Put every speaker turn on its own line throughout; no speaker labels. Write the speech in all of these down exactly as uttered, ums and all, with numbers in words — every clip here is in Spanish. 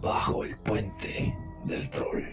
bajo el puente del troll.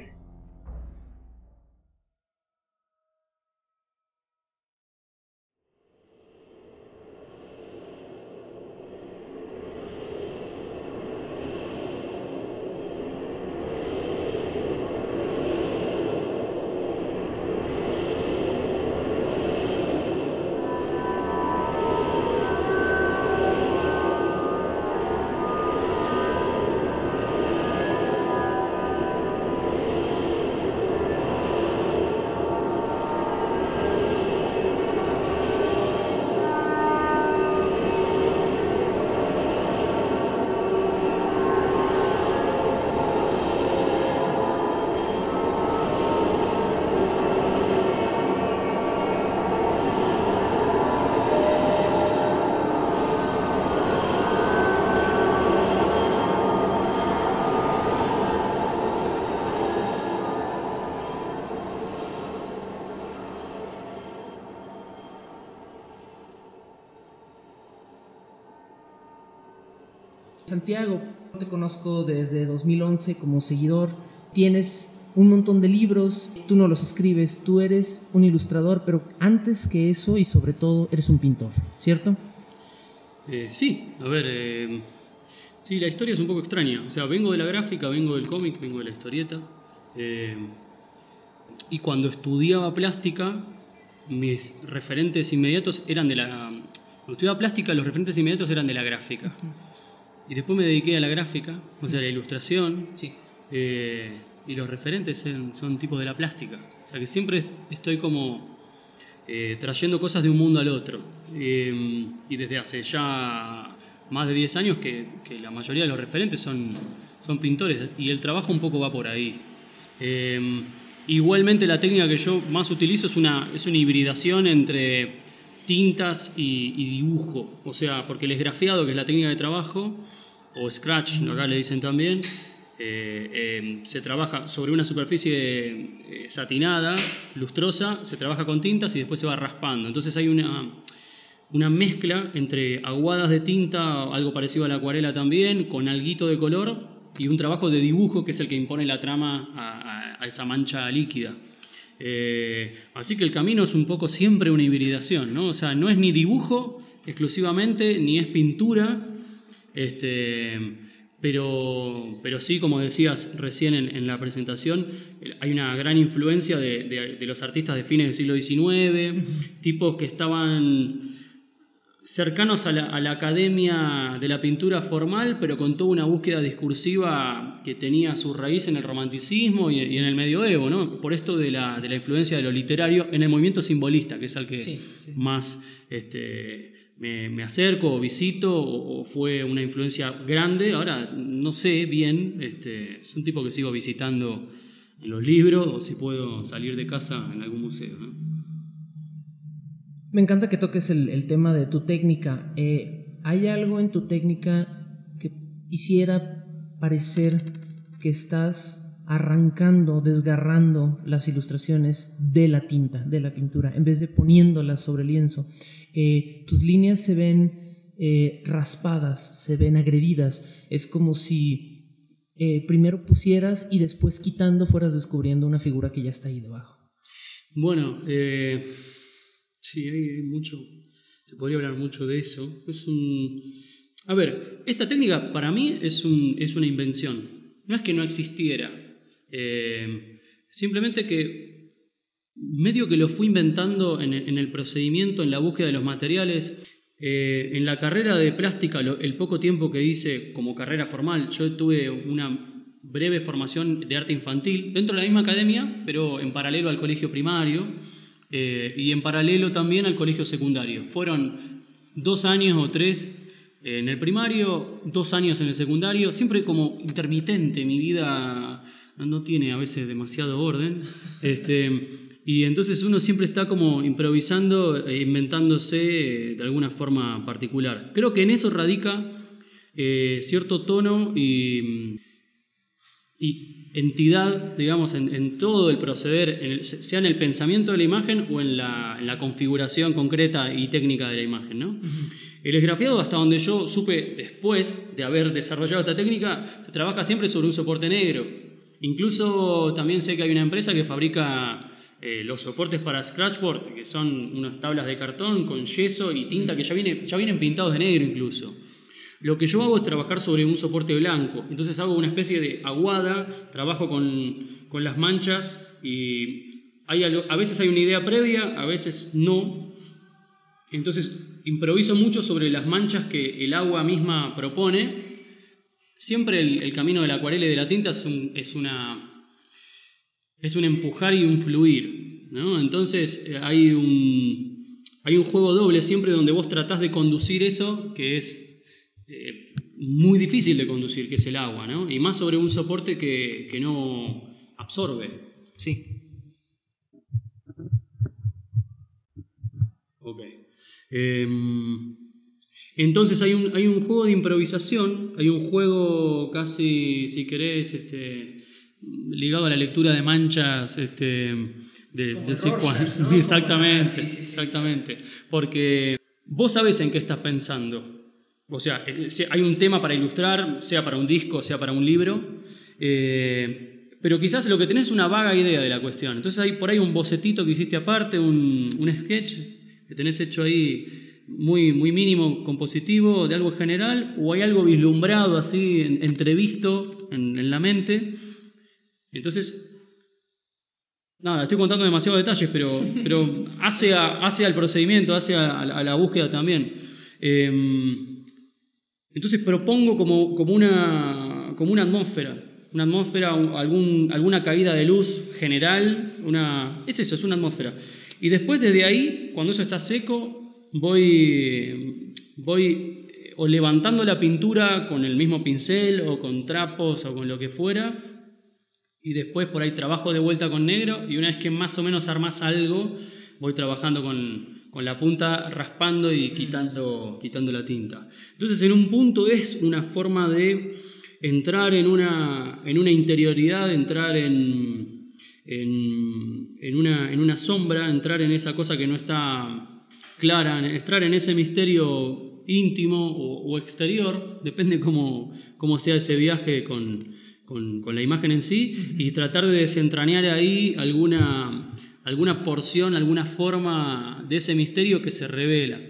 Santiago, te conozco desde dos mil once como seguidor, tienes un montón de libros, tú no los escribes, tú eres un ilustrador, pero antes que eso y sobre todo eres un pintor, ¿cierto?
Eh, sí, a ver, eh, sí, la historia es un poco extraña, o sea, vengo de la gráfica, vengo del cómic, vengo de la historieta, eh, y cuando estudiaba plástica, mis referentes inmediatos eran de la... Cuando estudiaba plástica, los referentes inmediatos eran de la gráfica. Y después me dediqué a la gráfica, o sea, a la ilustración.
Sí.
Eh, y los referentes son, son tipos de la plástica. O sea, que siempre estoy como eh, trayendo cosas de un mundo al otro. Eh, y desde hace ya más de diez años que, que la mayoría de los referentes son, son pintores. Y el trabajo un poco va por ahí. Eh, igualmente la técnica que yo más utilizo es una, es una hibridación entre tintas y, y dibujo. O sea, porque el esgrafiado, que es la técnica de trabajo, o scratch, acá le dicen también, eh, eh, se trabaja sobre una superficie eh, satinada, lustrosa, se trabaja con tintas y después se va raspando. Entonces hay una, una mezcla entre aguadas de tinta, algo parecido a la acuarela también, con alguito de color y un trabajo de dibujo que es el que impone la trama a, a, a esa mancha líquida. Eh, así que el camino es un poco siempre una hibridación, ¿no? O sea, no es ni dibujo exclusivamente, ni es pintura, este, pero, pero sí, como decías recién en, en la presentación, hay una gran influencia de, de, de los artistas de fines del siglo diecinueve, uh-huh. tipos que estaban cercanos a la, a la academia de la pintura formal, pero con toda una búsqueda discursiva que tenía su raíz en el romanticismo y, y en el medioevo, ¿no? Por esto de la, de la influencia de lo literario en el movimiento simbolista, que es al que sí, sí, sí. más este, me, me acerco o visito, o, o fue una influencia grande. Ahora no sé bien, este, es un tipo que sigo visitando en los libros, o si puedo salir de casa en algún museo, ¿no?
Me encanta que toques el, el tema de tu técnica. Eh, ¿Hay algo en tu técnica que hiciera parecer que estás arrancando, desgarrando las ilustraciones de la tinta, de la pintura, en vez de poniéndolas sobre el lienzo? Eh, tus líneas se ven eh, raspadas, se ven agredidas. Es como si eh, primero pusieras y después quitando fueras descubriendo una figura que ya está ahí debajo.
Bueno, eh... sí, hay mucho, se podría hablar mucho de eso. Es un, a ver, esta técnica para mí es, un, es una invención. No es que no existiera, eh, simplemente que medio que lo fui inventando en el, en el procedimiento, en la búsqueda de los materiales. Eh, en la carrera de plástica, lo, el poco tiempo que hice como carrera formal, yo tuve una breve formación de arte infantil dentro de la misma academia, pero en paralelo al colegio primario. Eh, y en paralelo también al colegio secundario. Fueron dos años o tres en el primario, dos años en el secundario, siempre como intermitente. Mi vida no, no tiene a veces demasiado orden. Este, y entonces uno siempre está como improvisando e inventándose de alguna forma particular. Creo que en eso radica eh, cierto tono y... y entidad, digamos, en, en todo el proceder, en el, sea en el pensamiento de la imagen o en la, en la configuración concreta y técnica de la imagen, ¿no? Uh-huh. El esgrafiado, hasta donde yo supe después de haber desarrollado esta técnica, se trabaja siempre sobre un soporte negro. Incluso también sé que hay una empresa que fabrica eh, los soportes para scratchboard, que son unas tablas de cartón con yeso y tinta que ya, viene, ya vienen pintados de negro incluso. Lo que yo hago es trabajar sobre un soporte blanco. Entonces hago una especie de aguada, trabajo con, con las manchas y hay algo, a veces hay una idea previa, a veces no. Entonces improviso mucho sobre las manchas que el agua misma propone. Siempre el, el camino de la acuarela y de la tinta es un, es una, es un empujar y un fluir, ¿no? Entonces hay un, hay un juego doble siempre donde vos tratás de conducir eso que es eh, muy difícil de conducir, que es el agua, ¿no? Y más sobre un soporte que, que no absorbe. Sí. Ok. Eh, entonces hay un, hay un juego de improvisación, hay un juego casi, si querés, este, ligado a la lectura de manchas, este, de, de
Rorschach, ¿no?
Exactamente,
sí, sí, sí.
exactamente. Porque vos sabés en qué estás pensando. O sea, hay un tema para ilustrar, sea para un disco, sea para un libro, eh, pero quizás lo que tenés es una vaga idea de la cuestión. Entonces hay por ahí un bocetito que hiciste aparte, un, un sketch que tenés hecho ahí muy, muy mínimo, compositivo, de algo general, o hay algo vislumbrado así, en, entrevisto en, en la mente. Entonces, nada, estoy contando demasiados detalles, pero, pero hace, a, hace al procedimiento, hace a, a la búsqueda también. Eh, entonces propongo como, como, una, como una atmósfera, una atmósfera, algún, alguna caída de luz general, una, es eso, es una atmósfera. Y después desde ahí, cuando eso está seco, voy, voy o levantando la pintura con el mismo pincel o con trapos o con lo que fuera, y después por ahí trabajo de vuelta con negro, y una vez que más o menos armas algo, voy trabajando con, con la punta, raspando y quitando, quitando la tinta. Entonces en un punto es una forma de entrar en una, en una interioridad, entrar en, en, en, una, en una sombra, entrar en esa cosa que no está clara, entrar en ese misterio íntimo o, o exterior, depende cómo, cómo sea ese viaje con, con, con la imagen en sí, y tratar de desentrañar ahí alguna, alguna porción, alguna forma de ese misterio que se revela.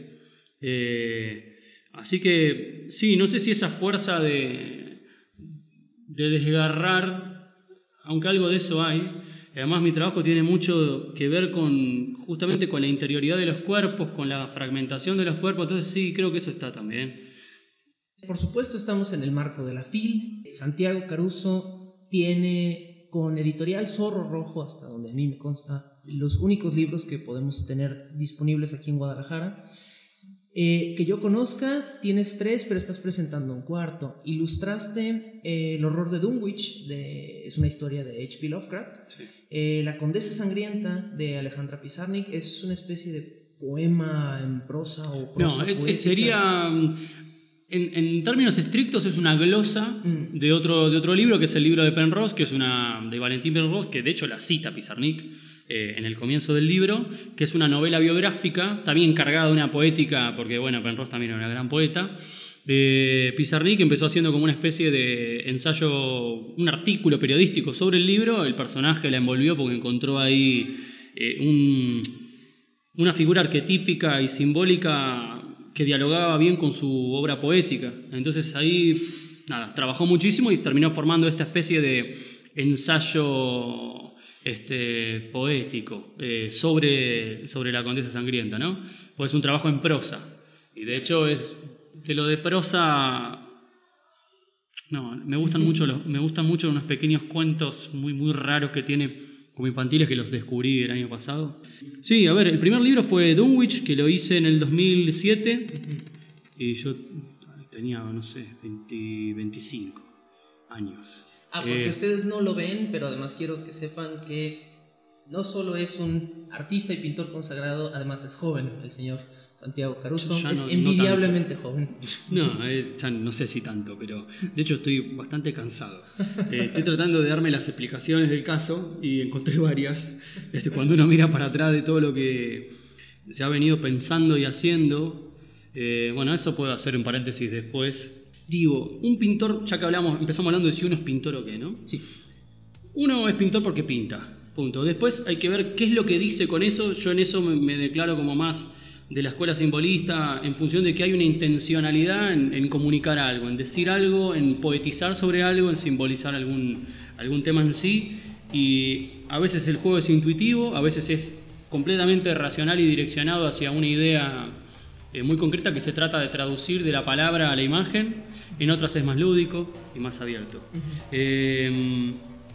Eh, así que sí, no sé si esa fuerza de, de desgarrar, aunque algo de eso hay. Además mi trabajo tiene mucho que ver con justamente con la interioridad de los cuerpos, con la fragmentación de los cuerpos, entonces sí, creo que eso está también.
Por supuesto estamos en el marco de la F I L. Santiago Caruso tiene con Editorial Zorro Rojo, hasta donde a mí me consta, los únicos libros que podemos tener disponibles aquí en Guadalajara. Eh, que yo conozca, tienes tres, pero estás presentando un cuarto. Ilustraste eh, El horror de Dunwich, de, es una historia de H P Lovecraft.
Sí.
Eh, La condesa sangrienta, de Alejandra Pizarnik, es una especie de poema en prosa o prosa.
No, es,
poética.
es, sería, en, en términos estrictos, es una glosa mm. de, otro, de otro libro, que es el libro de Penrose, que es una de Valentín Penrose, que de hecho la cita Pizarnik eh, en el comienzo del libro, que es una novela biográfica, también cargada de una poética, porque bueno, Penrose también era una gran poeta. Eh, Pizarnik empezó haciendo como una especie de ensayo, un artículo periodístico sobre el libro. El personaje la envolvió porque encontró ahí eh, un, una figura arquetípica y simbólica que dialogaba bien con su obra poética. Entonces ahí nada, trabajó muchísimo y terminó formando esta especie de ensayo este, poético eh, sobre, sobre la condesa sangrienta, ¿no? Pues es un trabajo en prosa. Y de hecho es de lo de prosa. No, me gustan mucho los, me gustan mucho unos pequeños cuentos muy, muy raros que tiene como infantiles, que los descubrí el año pasado. Sí, a ver, el primer libro fue Dunwich, que lo hice en el dos mil siete, y yo tenía, no sé, veinte, veinticinco años.
Ah, porque
eh,
ustedes no lo ven, pero además quiero que sepan que no solo es un artista y pintor consagrado, además es joven, el señor Santiago Caruso.
Ya
es
no,
envidiablemente
no
joven.
No, eh, ya no sé si tanto, pero de hecho estoy bastante cansado. Eh, estoy tratando de darme las explicaciones del caso y encontré varias. Este, cuando uno mira para atrás de todo lo que se ha venido pensando y haciendo, Eh, bueno, eso puedo hacer un paréntesis después. Digo, un pintor, ya que hablamos, empezamos hablando de si uno es pintor o qué, ¿no?
Sí.
Uno es pintor porque pinta, punto. Después hay que ver qué es lo que dice con eso. Yo en eso me, me declaro como más de la escuela simbolista, en función de que hay una intencionalidad en, en comunicar algo, en decir algo, en poetizar sobre algo, en simbolizar algún, algún tema en sí. Y a veces el juego es intuitivo, a veces es completamente racional y direccionado hacia una idea eh, muy concreta que se trata de traducir de la palabra a la imagen. En otras es más lúdico y más abierto. Uh-huh. eh,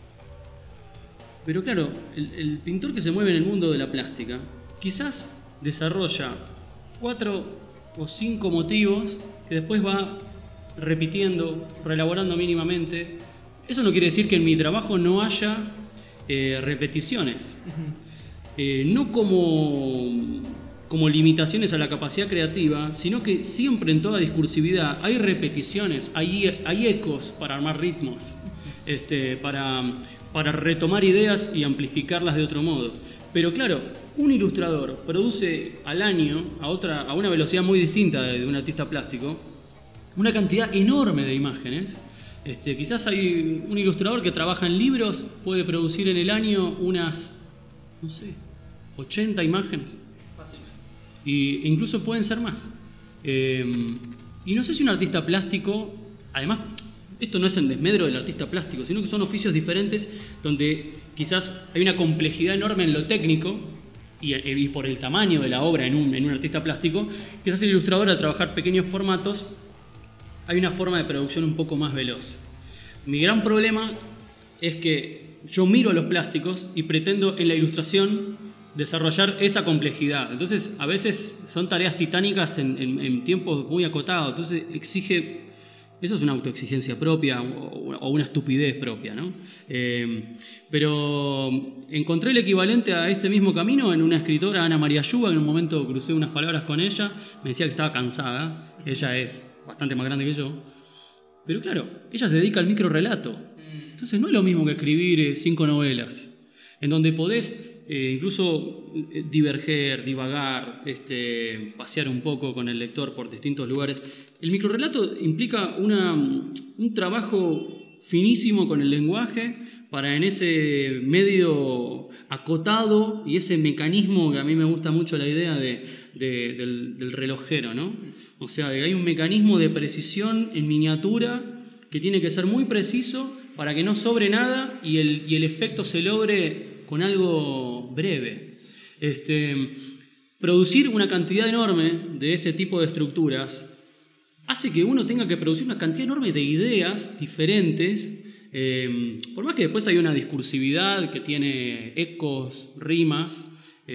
pero claro, el, el pintor que se mueve en el mundo de la plástica quizás desarrolla cuatro o cinco motivos que después va repitiendo, reelaborando mínimamente. Eso no quiere decir que en mi trabajo no haya eh, repeticiones. Uh-huh. eh, no como, como limitaciones a la capacidad creativa, sino que siempre en toda discursividad hay repeticiones, hay, hay ecos para armar ritmos, este, para, para retomar ideas y amplificarlas de otro modo. Pero claro, un ilustrador produce al año, a, otra, a una velocidad muy distinta de, de un artista plástico, una cantidad enorme de imágenes. Este, quizás hay un ilustrador que trabaja en libros, puede producir en el año unas, no sé, ochenta imágenes.
Fácilmente.
Y, e incluso pueden ser más. Eh, y no sé si un artista plástico, además, esto no es en desmedro del artista plástico, sino que son oficios diferentes donde quizás hay una complejidad enorme en lo técnico y, y por el tamaño de la obra en un, en un artista plástico. Quizás el ilustrador, al trabajar pequeños formatos, hay una forma de producción un poco más veloz. Mi gran problema es que yo miro los plásticos y pretendo en la ilustración desarrollar esa complejidad. Entonces, a veces son tareas titánicas en, en, en tiempos muy acotados. Entonces, exige... Eso es una autoexigencia propia o, o una estupidez propia, ¿no? Eh, pero encontré el equivalente a este mismo camino en una escritora, Ana María Yuba. En un momento crucé unas palabras con ella, me decía que estaba cansada. Ella es bastante más grande que yo. Pero claro, ella se dedica al microrrelato. Entonces no es lo mismo que escribir eh, cinco novelas, en donde podés eh, incluso eh, diverger, divagar, este, pasear un poco con el lector por distintos lugares. El microrrelato implica una, un trabajo finísimo con el lenguaje para en ese medio acotado y ese mecanismo que a mí me gusta mucho la idea de, de, del, del relojero, ¿no? O sea, hay un mecanismo de precisión en miniatura que tiene que ser muy preciso para que no sobre nada y el, y el efecto se logre con algo breve. Este, producir una cantidad enorme de ese tipo de estructuras hace que uno tenga que producir una cantidad enorme de ideas diferentes, eh, por más que después hay una discursividad que tiene ecos, rimas,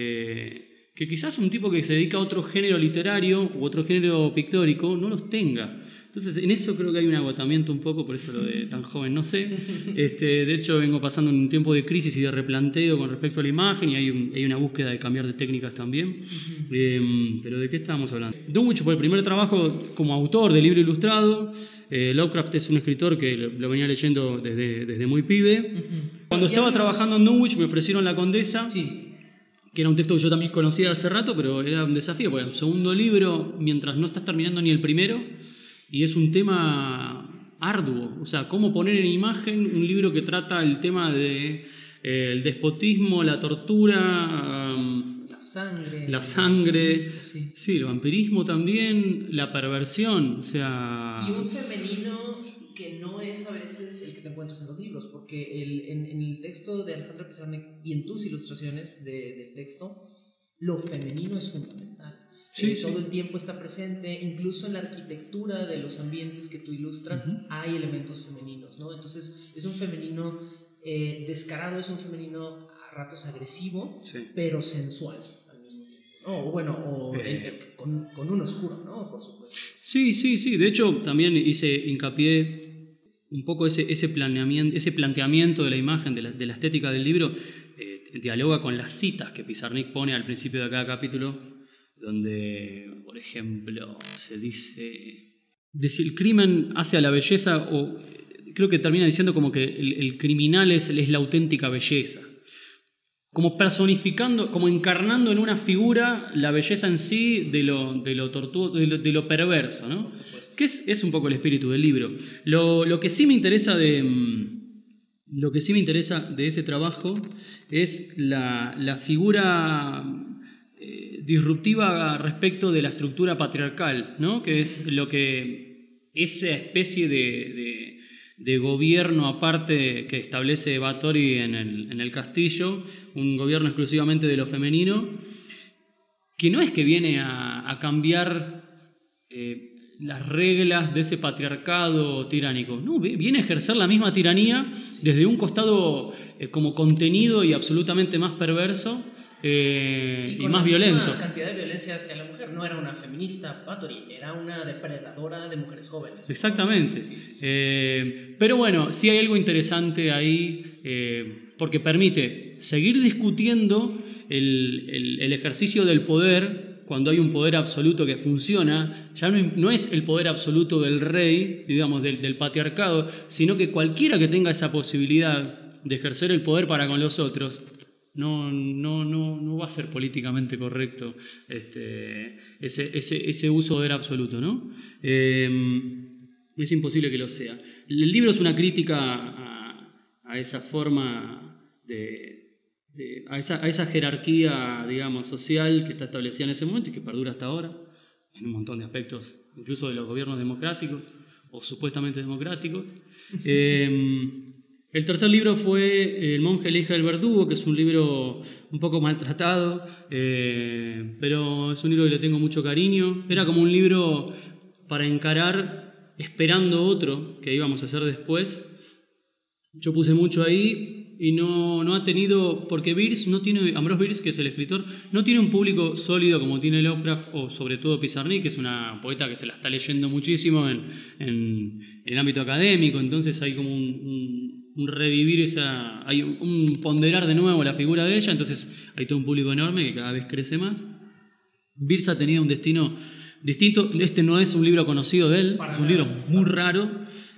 eh, que quizás un tipo que se dedica a otro género literario u otro género pictórico no los tenga. Entonces, en eso creo que hay un agotamiento un poco, por eso lo de tan joven, no sé. Este, de hecho, vengo pasando un tiempo de crisis y de replanteo con respecto a la imagen y hay, un, hay una búsqueda de cambiar de técnicas también. Uh-huh. Eh, pero ¿de qué estábamos hablando? Dunwich fue el primer trabajo como autor de libro ilustrado. Eh, Lovecraft es un escritor que lo venía leyendo desde, desde muy pibe. Uh-huh. Cuando estaba hablamos... trabajando en Dunwich me ofrecieron La Condesa. Sí. Que era un texto que yo también conocía hace rato, pero era un desafío, porque era un segundo libro mientras no estás terminando ni el primero. Y es un tema arduo, o sea, cómo poner en imagen un libro que trata el tema de eh, el despotismo, la tortura, um,
la sangre,
la sangre,
el vampirismo, sí.
sí, el vampirismo también, la perversión, o sea...
Y un femenino que no es a veces el que te encuentras en los libros, porque el, en, en el texto de Alejandra Pizarnik y en tus ilustraciones de, del texto, lo femenino es fundamental. Sí, eh, sí. Todo el tiempo está presente, incluso en la arquitectura de los ambientes que tú ilustras, uh-huh. hay elementos femeninos, ¿no? Entonces es un femenino eh, descarado, es un femenino a ratos agresivo, sí. pero sensual al mismo tiempo. O bueno, o eh. en, con, con un oscuro, ¿no? Por supuesto.
Sí, sí, sí. De hecho, también hice hincapié un poco ese, ese, planeamiento, ese planteamiento de la imagen, de la, de la estética del libro, eh, dialoga con las citas que Pizarnik pone al principio de cada capítulo, donde, por ejemplo, se dice, de si el crimen hace a la belleza, o creo que termina diciendo como que el, el criminal es, es la auténtica belleza. como personificando, como encarnando en una figura la belleza en sí de lo, de lo, tortu- de lo, de lo perverso, ¿no? Que es, es un poco el espíritu del libro. Lo, lo que sí me interesa de... Lo que sí me interesa de ese trabajo es la, la figura eh, disruptiva respecto de la estructura patriarcal, ¿no? Que es lo que esa especie de, de, de gobierno aparte que establece Báthory en el, en el castillo, un gobierno exclusivamente de lo femenino, que no es que viene a, a cambiar eh, las reglas de ese patriarcado tiránico. No, viene a ejercer la misma tiranía desde un costado eh, como contenido y absolutamente más perverso eh, y, y más violento.
La cantidad de violencia hacia la mujer. No era una feminista, Báthory, era una depredadora de mujeres jóvenes.
Exactamente. Sí, sí, sí. Eh, pero bueno, sí hay algo interesante ahí eh, porque permite seguir discutiendo el, el, el ejercicio del poder. Cuando hay un poder absoluto que funciona, ya no, no es el poder absoluto del rey, digamos, del, del patriarcado, sino que cualquiera que tenga esa posibilidad de ejercer el poder para con los otros, no, no, no, no va a ser políticamente correcto este, ese, ese, ese uso de poder absoluto, ¿no? Eh, es imposible que lo sea. El libro es una crítica a, a esa forma de... De, a, esa, a esa jerarquía, digamos, social que está establecida en ese momento y que perdura hasta ahora, en un montón de aspectos, incluso de los gobiernos democráticos o supuestamente democráticos. Eh, el tercer libro fue El monje, la hija del verdugo, que es un libro un poco maltratado, eh, pero es un libro que le tengo mucho cariño. Era como un libro para encarar esperando otro que íbamos a hacer después. Yo puse mucho ahí. Y no, no ha tenido, porque Bierce no tiene, Ambrose Bierce, que es el escritor, no tiene un público sólido como tiene Lovecraft o sobre todo Pizarnik, que es una poeta que se la está leyendo muchísimo en, en, en el ámbito académico, entonces hay como un, un, un revivir esa, hay un, un ponderar de nuevo la figura de ella, entonces hay todo un público enorme que cada vez crece más. Bierce ha tenido un destino distinto, este no es un libro conocido de él, es un libro muy raro,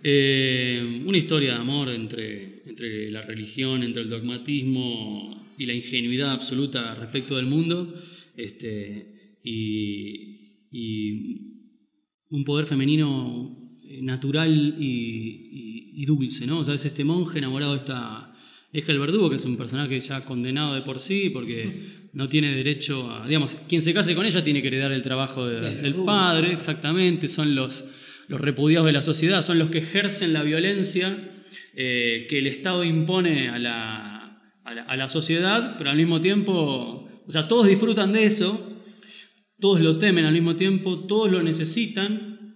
eh, una historia de amor entre... entre la religión, entre el dogmatismo y la ingenuidad absoluta respecto del mundo, este, y, y un poder femenino natural y, y, y dulce, ¿no? O sea, es este monje enamorado de esta hija del verdugo, que es un personaje ya condenado de por sí, porque no tiene derecho a... Digamos, quien se case con ella tiene que heredar el trabajo de, del, del padre, exactamente, son los, los repudiados de la sociedad, son los que ejercen la violencia Eh, que el Estado impone a la, a, la, a la sociedad, pero al mismo tiempo, o sea, todos disfrutan de eso, todos lo temen al mismo tiempo, todos lo necesitan,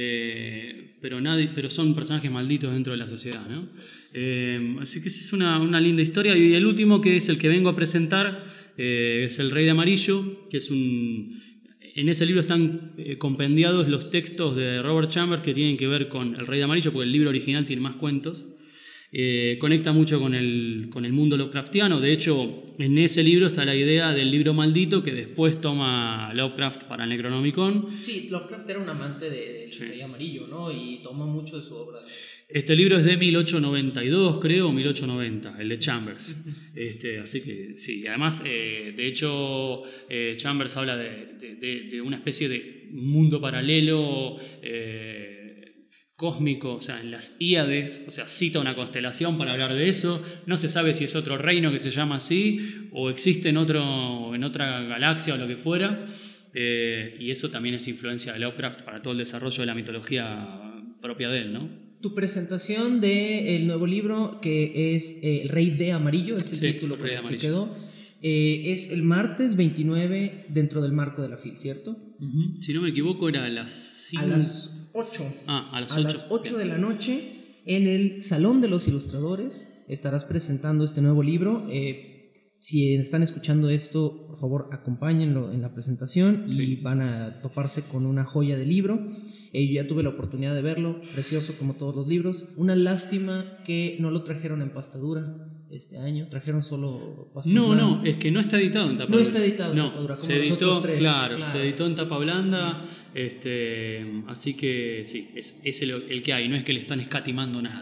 eh, pero, nadie, pero son personajes malditos dentro de la sociedad, ¿no? Eh, así que es una, una linda historia. Y el último, que es el que vengo a presentar, eh, es El Rey de Amarillo, que es un... En ese libro están eh, compendiados los textos de Robert Chambers que tienen que ver con El Rey de Amarillo, porque el libro original tiene más cuentos. Eh, conecta mucho con el, con el mundo Lovecraftiano. De hecho, en ese libro está la idea del libro maldito que después toma Lovecraft para el Necronomicon.
Sí, Lovecraft era un amante del
sí.
Rey Amarillo, ¿no? Y toma mucho de su obra.
Este libro es de mil ochocientos noventa y dos, creo, o mil ochocientos noventa, el de Chambers. Este, así que sí, y además, eh, de hecho, eh, Chambers habla de, de, de, de una especie de mundo paralelo, eh, cósmico, o sea, en las Híades, o sea, cita una constelación para hablar de eso. No se sabe si es otro reino que se llama así o existe en, otro, en otra galaxia o lo que fuera. Eh, y eso también es influencia de Lovecraft para todo el desarrollo de la mitología propia de él, ¿no?
Tu presentación del nuevo libro, que es eh, El Rey de Amarillo, es el
sí,
título
el Rey de
que
Amarillo.
quedó, eh, es el martes veintinueve dentro del marco de la F I L, ¿cierto?
Uh-huh. Si no me equivoco, era a las cinco...
A las ocho.
Ah, a las
a
ocho.
las ocho de la noche, en el Salón de los Ilustradores, estarás presentando este nuevo libro. Eh, si están escuchando esto, por favor, acompáñenlo en la presentación y sí. van a toparse con una joya de libro. Eh, yo ya tuve la oportunidad de verlo, precioso como todos los libros. Una lástima que no lo trajeron en pastadura este año, trajeron solo pastas
No,
blandas.
no, es que no está editado en tapa
No
dura.
está editado en
no,
tapa dura, como
se
los
editó,
otros tres.
Claro,
Claro.
se editó en tapa blanda, este, así que sí, es, es el, el que hay, no es que le están escatimando nada.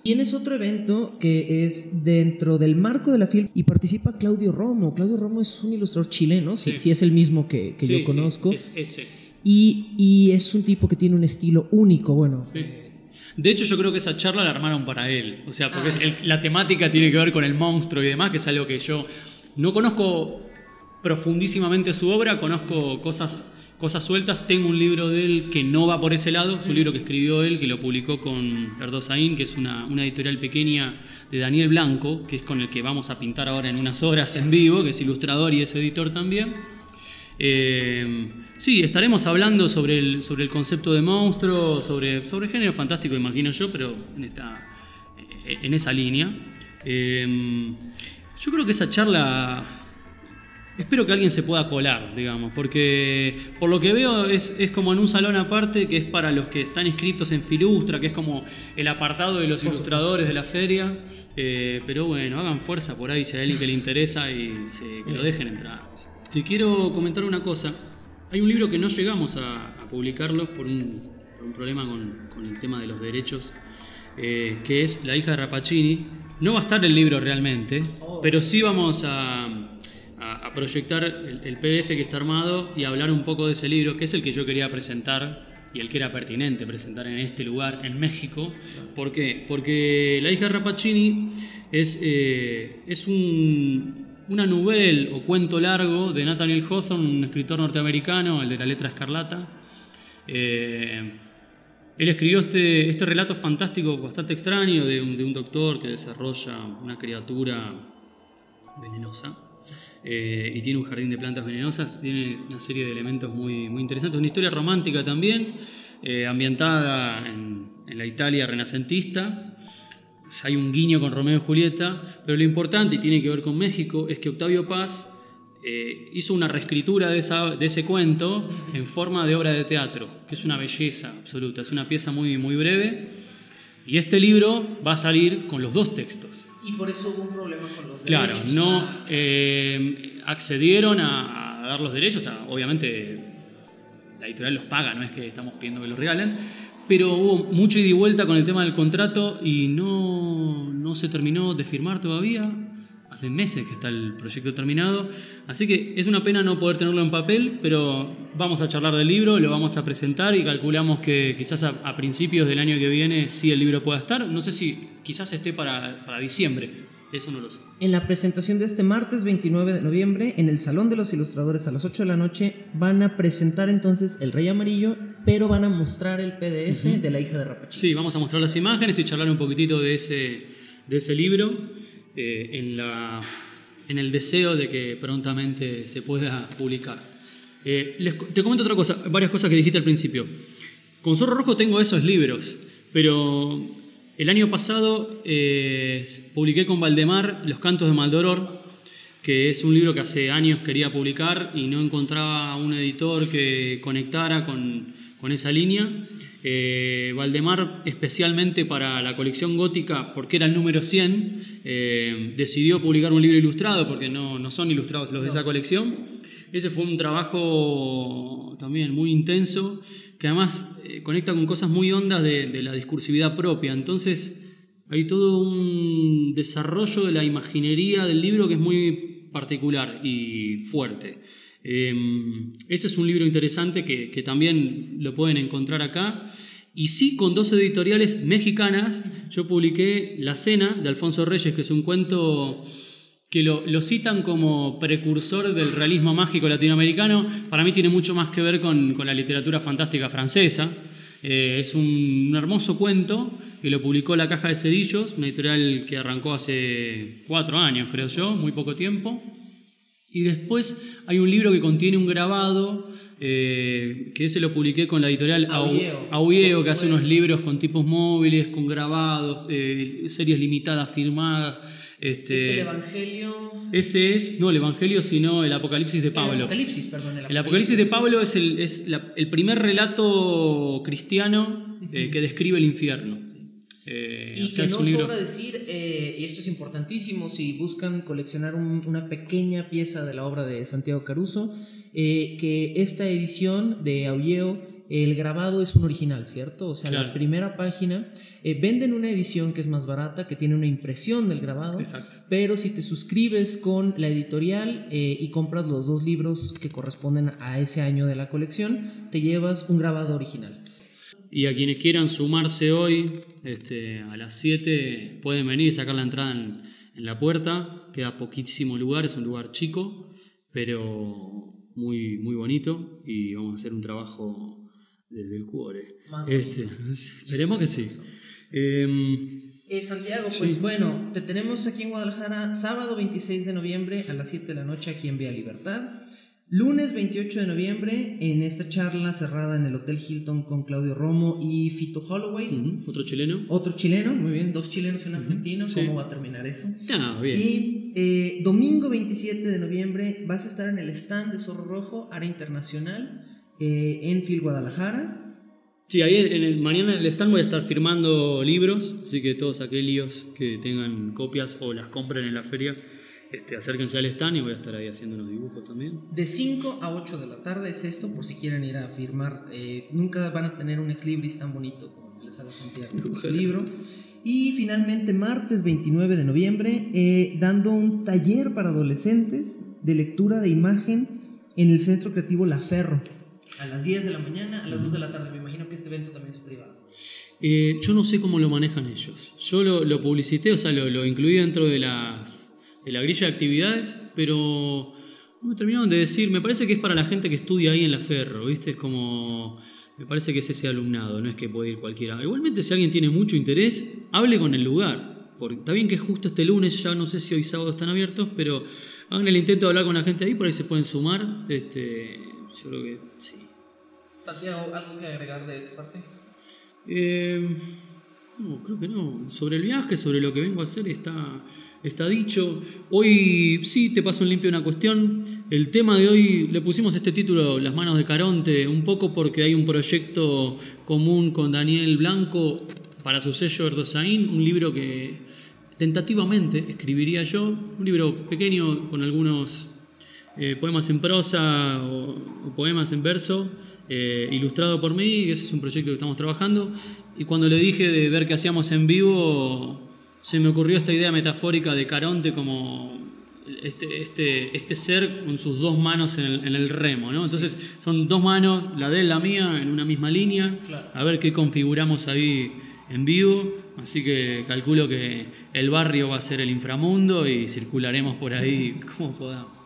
Tienes otro evento que es dentro del marco de la FIL y participa Claudio Romo. Claudio Romo es un ilustrador chileno, sí. si, si es el mismo que, que
sí,
yo conozco.
Sí, es ese.
Y, y es un tipo que tiene un estilo único, bueno.
Sí. De hecho, yo creo que esa charla la armaron para él. O sea, porque ah. es el, la temática tiene que ver con el monstruo y demás, que es algo que yo no conozco profundísimamente su obra, conozco cosas... Cosas sueltas. Tengo un libro de él que no va por ese lado. Es un libro que escribió él, que lo publicó con Erdosaín, que es una, una editorial pequeña de Daniel Blanco, que es con el que vamos a pintar ahora en unas horas en vivo, que es ilustrador y es editor también. Eh, sí, estaremos hablando sobre el, sobre el concepto de monstruo, sobre, sobre género fantástico, imagino yo, pero en, esta, en esa línea. Eh, yo creo que esa charla... Espero que alguien se pueda colar, digamos, porque por lo que veo es, es como en un salón aparte que es para los que están inscritos en Filustra, que es como el apartado de los ilustradores de la feria. Eh, pero bueno, hagan fuerza por ahí si hay alguien que le interesa y se, que lo dejen entrar. Te quiero comentar una cosa. Hay un libro que no llegamos a, a publicarlo por un, por un problema con, con el tema de los derechos, eh, que es La hija de Rappaccini. No va a estar el libro realmente, pero sí vamos a... a proyectar el, el P D F que está armado y hablar un poco de ese libro, que es el que yo quería presentar y el que era pertinente presentar en este lugar, en México. ¿Por qué? Porque La hija de Rappaccini es, eh, es un, una novela o cuento largo de Nathaniel Hawthorne, un escritor norteamericano, el de La letra escarlata. Eh, él escribió este, este relato fantástico, bastante extraño, de un, de un doctor que desarrolla una criatura venenosa. Eh, y tiene un jardín de plantas venenosas, tiene una serie de elementos muy, muy interesantes, una historia romántica también, eh, ambientada en, en la Italia renacentista. Hay un guiño con Romeo y Julieta, pero lo importante, y tiene que ver con México, es que Octavio Paz eh, hizo una reescritura de, esa, de ese cuento en forma de obra de teatro, que es una belleza absoluta, es una pieza muy, muy breve, y este libro va a salir con los dos textos.
Y por eso hubo un problema con los
claro,
derechos.
Claro, no eh, accedieron a, a dar los derechos. O sea, obviamente la editorial los paga, no es que estamos pidiendo que los regalen, pero hubo mucho ida y vuelta con el tema del contrato y no, no se terminó de firmar todavía. Hace meses que está el proyecto terminado, así que es una pena no poder tenerlo en papel, pero vamos a charlar del libro, lo vamos a presentar y calculamos que quizás a, a principios del año que viene sí el libro pueda estar. No sé si quizás esté para, para diciembre, eso no lo sé.
En la presentación de este martes veintinueve de noviembre, en el Salón de los Ilustradores a las ocho de la noche, van a presentar entonces El Rey Amarillo, pero van a mostrar el P D F uh-huh. de La hija de Rappaccini.
Sí, vamos a mostrar las imágenes y charlar un poquitito de ese, de ese libro. Eh, en, la, en el deseo de que prontamente se pueda publicar. Eh, les, te comento otra cosa, varias cosas que dijiste al principio. Con Zorro Rojo tengo esos libros, pero el año pasado eh, publiqué con Valdemar Los Cantos de Maldoror, que es un libro que hace años quería publicar y no encontraba un editor que conectara con, con esa línea. Eh, Valdemar, especialmente para la colección gótica, porque era el número cien, eh, decidió publicar un libro ilustrado, porque no, no son ilustrados los de esa colección. Ese fue un trabajo también muy intenso, que además eh, conecta con cosas muy hondas de, de la discursividad propia. Entonces hay todo un desarrollo de la imaginería del libro que es muy particular y fuerte. Eh, ese es un libro interesante que, que también lo pueden encontrar acá. Y sí, con dos editoriales mexicanas, yo publiqué La Cena de Alfonso Reyes, que es un cuento que lo, lo citan como precursor del realismo mágico latinoamericano. Para mí tiene mucho más que ver con, con la literatura fantástica francesa. Eh, es un, un hermoso cuento que lo publicó La Caja de Cedillos, una editorial que arrancó hace cuatro años, creo yo, muy poco tiempo. Y después hay un libro que contiene un grabado, eh, que ese lo publiqué con la editorial Aulleo, Aulleo que hace unos libros con tipos móviles, con grabados, eh, series limitadas firmadas. Este,
¿Es el Evangelio?
Ese es, no el Evangelio, sino el Apocalipsis de Pablo.
El Apocalipsis, perdón. El Apocalipsis,
el Apocalipsis de Pablo es el, es la, el primer relato cristiano eh, que describe el infierno. Eh,
y o sea, que no sobra decir, eh, y esto es importantísimo, si buscan coleccionar un, una pequeña pieza de la obra de Santiago Caruso, eh, que esta edición de Aulleo el grabado es un original, ¿cierto? O sea,
claro.
La primera página, eh, venden una edición que es más barata, que tiene una impresión del grabado.
Exacto.
Pero si te suscribes con la editorial eh, y compras los dos libros que corresponden a ese año de la colección, te llevas un grabado original.
Y a quienes quieran sumarse hoy este, a las siete, pueden venir y sacar la entrada en, en la puerta. Queda poquísimo lugar, es un lugar chico, pero muy, muy bonito. Y vamos a hacer un trabajo desde el cuore.
Más
este, esperemos que sí. Eh,
eh, Santiago, pues sí. Bueno, te tenemos aquí en Guadalajara sábado veintiséis de noviembre a las siete de la noche aquí en Vía Libertad. Lunes veintiocho de noviembre en esta charla cerrada en el Hotel Hilton con Claudio Romo y Fito Holloway.
Uh-huh. Otro chileno.
Otro chileno, muy bien, dos chilenos y un argentino. Uh-huh. ¿Cómo sí. va a terminar eso?
Ah, bien.
Y eh, domingo veintisiete de noviembre vas a estar en el stand de Zorro Rojo, Área Internacional, eh, en Fil Guadalajara.
Sí, ahí en el, mañana en el stand voy a estar firmando libros, así que todos aquellos que tengan copias o las compren en la feria, Este, acérquense al stand y voy a estar ahí haciendo unos dibujos también.
De cinco a ocho de la tarde es esto, por si quieren ir a firmar. Eh, nunca van a tener un ex libris tan bonito como les haga Santiago con su libro. Y finalmente martes veintinueve de noviembre eh, dando un taller para adolescentes de lectura de imagen en el Centro Creativo La Ferro a las diez de la mañana, a las dos de la tarde. Me imagino que este evento también es privado.
Eh, yo no sé cómo lo manejan ellos. Yo lo, lo publicité, o sea, lo, lo incluí dentro de las de la grilla de actividades, pero no me terminaron de decir. Me parece que es para la gente que estudia ahí en la Ferro, ¿viste? Es como, me parece que es ese alumnado, no es que puede ir cualquiera. Igualmente, si alguien tiene mucho interés, hable con el lugar, porque está bien que justo este lunes, ya no sé si hoy sábado están abiertos, pero hagan el intento de hablar con la gente ahí, por ahí se pueden sumar. Este, yo creo que sí.
Santiago, ¿algo que agregar de tu parte?
Eh, no, creo que no. Sobre el viaje, sobre lo que vengo a hacer, está... Está dicho. Hoy sí te paso en limpio una cuestión. El tema de hoy le pusimos este título, Las manos de Caronte, un poco porque hay un proyecto común con Daniel Blanco para su sello Erdosaín, un libro que tentativamente escribiría yo, un libro pequeño con algunos eh, poemas en prosa o, o poemas en verso, eh, ilustrado por mí. Ese es un proyecto que estamos trabajando. Y cuando le dije de ver qué hacíamos en vivo, se me ocurrió esta idea metafórica de Caronte como este, este, este ser con sus dos manos en el, en el remo, ¿no? Entonces sí. Son dos manos, la de él, la mía, en una misma línea. Claro. A ver qué configuramos ahí en vivo. Así que calculo que el barrio va a ser el inframundo y circularemos por ahí como podamos.